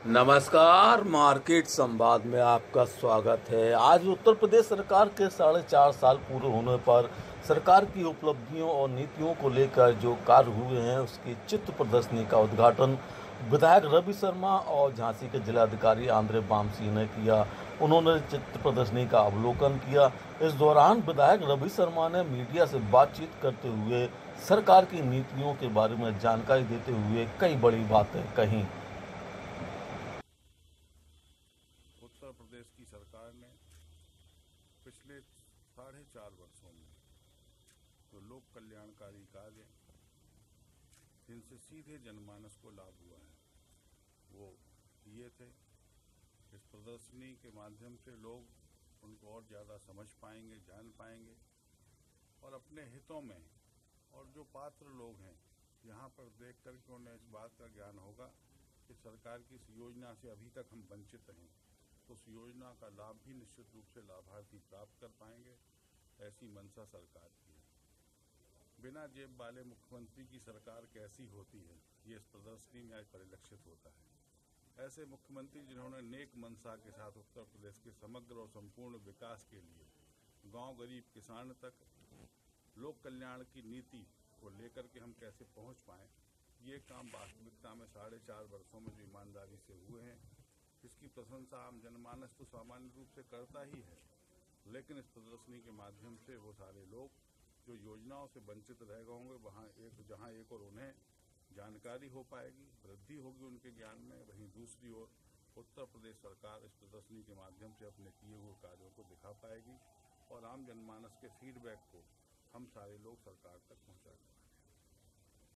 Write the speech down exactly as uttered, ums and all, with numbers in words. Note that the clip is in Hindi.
नमस्कार, मार्केट संवाद में आपका स्वागत है। आज उत्तर प्रदेश सरकार के साढ़े चार साल पूरे होने पर सरकार की उपलब्धियों और नीतियों को लेकर जो कार्य हुए हैं उसकी चित्र प्रदर्शनी का उद्घाटन विधायक रवि शर्मा और झांसी के जिलाधिकारी आंद्रे बामसी ने किया। उन्होंने चित्र प्रदर्शनी का अवलोकन किया। इस दौरान विधायक रवि शर्मा ने मीडिया से बातचीत करते हुए सरकार की नीतियों के बारे में जानकारी देते हुए कई बड़ी बातें कहीं। उत्तर प्रदेश की सरकार ने पिछले साढ़े चार वर्षों में जो लोक कल्याणकारी कार्य जिनसे सीधे जनमानस को लाभ हुआ है वो ये थे। इस प्रदर्शनी के माध्यम से लोग उनको और ज़्यादा समझ पाएंगे, जान पाएंगे और अपने हितों में और जो पात्र लोग हैं यहाँ पर देख कर के उन्हें इस बात का ज्ञान होगा कि सरकार की इस योजना से अभी तक हम वंचित हैं, तो उस योजना का लाभ भी निश्चित रूप से लाभार्थी प्राप्त कर पाएंगे। ऐसी मंशा सरकार की है। बिना जेब वाले मुख्यमंत्री की सरकार कैसी होती है ये इस प्रदर्शनी में आज परिलक्षित होता है। ऐसे मुख्यमंत्री जिन्होंने नेक मंशा के साथ उत्तर प्रदेश के समग्र और संपूर्ण विकास के लिए गांव गरीब किसान तक लोक कल्याण की नीति को लेकर के हम कैसे पहुंच पाएँ, ये काम वास्तविकता में साढ़े चार वर्षों में जो ईमानदारी से हुए हैं इसकी प्रशंसा आम जनमानस तो सामान्य रूप से करता ही है, लेकिन इस प्रदर्शनी के माध्यम से वो सारे लोग जो योजनाओं से वंचित रह गए होंगे वहाँ एक जहाँ एक और उन्हें जानकारी हो पाएगी, वृद्धि होगी उनके ज्ञान में, वहीं दूसरी ओर उत्तर प्रदेश सरकार इस प्रदर्शनी के माध्यम से अपने किए हुए कार्यों को दिखा पाएगी और आम जनमानस के फीडबैक को हम सारे लोग सरकार तक पहुँचाएंगे।